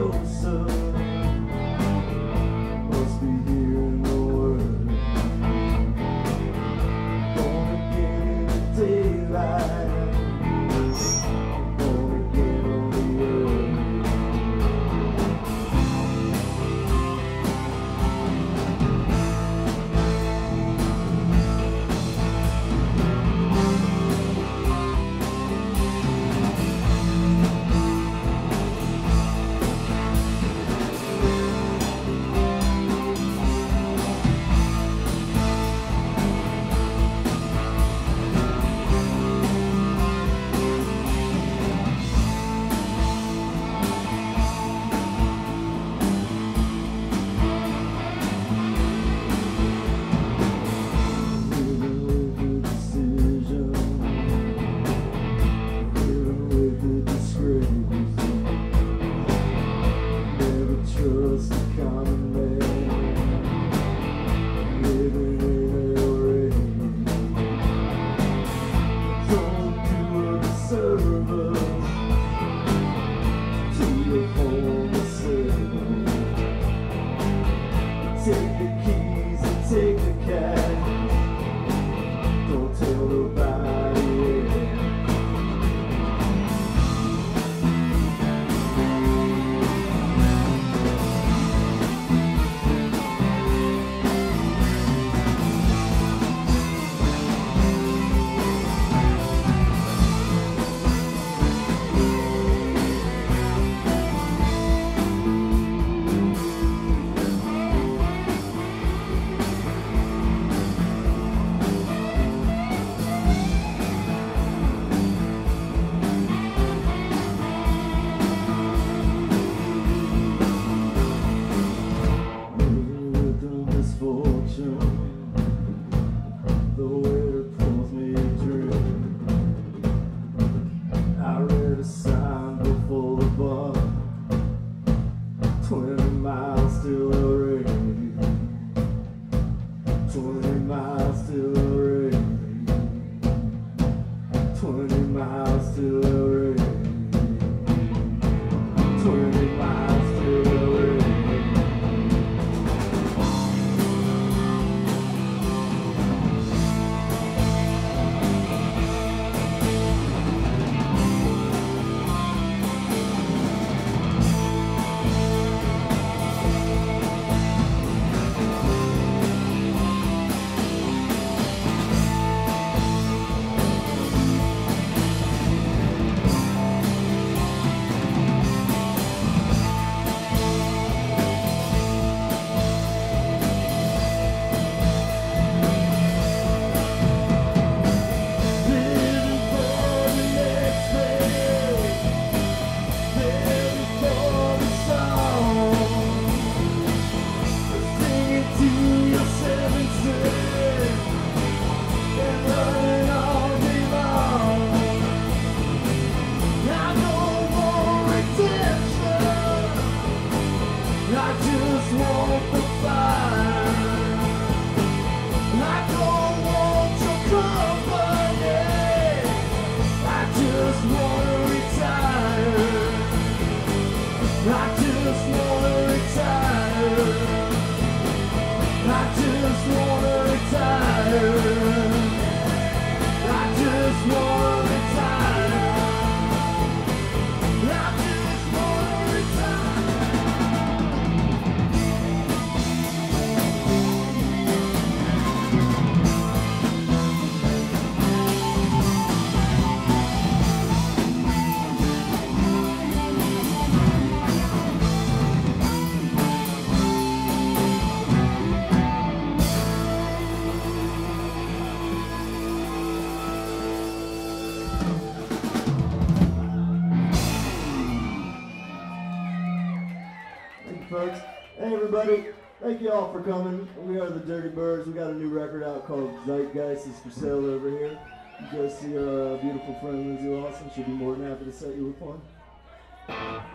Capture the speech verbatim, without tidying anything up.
closer. Must be hearing the word. Gonna get in the daylight. Gonna get on the earth. Take the keys and take the cash. Don't tell nobody yet. The waiter pulls me a drink. I read a sign before the bar. Twenty miles till the rain. Twenty miles till the rain. Twenty miles till the rain. Twenty miles till the rain. I just want the fire. I don't want your company. I just wanna retire. I just wanna retire. I just wanna retire. I just wanna retire. I just wanna retire. Folks. Hey everybody, thank you all for coming. We are the Dirty Birds. We got a new record out called Zeitgeist. It's for sale over here. You guys see our uh, beautiful friend Lindsay Lawson. She'll be more than happy to set you with one.